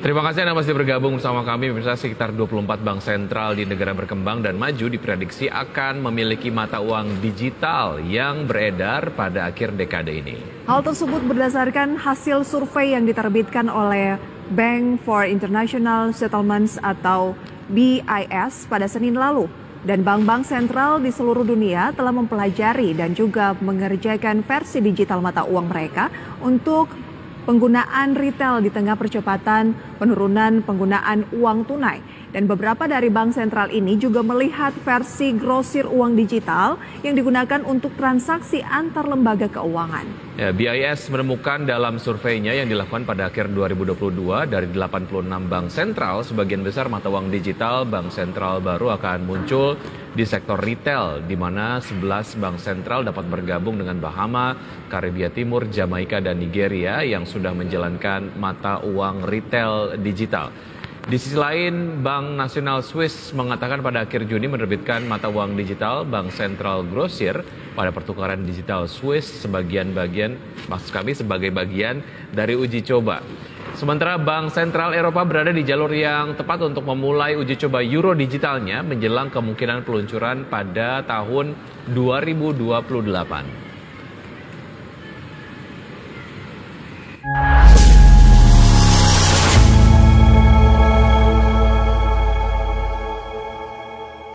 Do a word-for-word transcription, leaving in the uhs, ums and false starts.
Terima kasih Anda masih bergabung bersama kami. Pemirsa, sekitar dua puluh empat bank sentral di negara berkembang dan maju diprediksi akan memiliki mata uang digital yang beredar pada akhir dekade ini. Hal tersebut berdasarkan hasil survei yang diterbitkan oleh Bank for International Settlements atau B I S pada Senin lalu. Dan bank-bank sentral di seluruh dunia telah mempelajari dan juga mengerjakan versi digital mata uang mereka untuk penggunaan retail di tengah percepatan penurunan penggunaan uang tunai. Dan beberapa dari bank sentral ini juga melihat versi grosir uang digital yang digunakan untuk transaksi antar lembaga keuangan. Ya, B I S menemukan dalam surveinya yang dilakukan pada akhir dua ribu dua puluh dua dari delapan puluh enam bank sentral, sebagian besar mata uang digital bank sentral baru akan muncul di sektor retail, di mana sebelas bank sentral dapat bergabung dengan Bahama, Karibia Timur, Jamaika, dan Nigeria yang sudah menjalankan mata uang retail digital. Di sisi lain, Bank Nasional Swiss mengatakan pada akhir Juni menerbitkan mata uang digital Bank Sentral Grosir pada pertukaran digital Swiss sebagian bagian, maksud kami sebagai bagian dari uji coba. Sementara Bank Sentral Eropa berada di jalur yang tepat untuk memulai uji coba euro digitalnya menjelang kemungkinan peluncuran pada tahun dua ribu dua puluh delapan.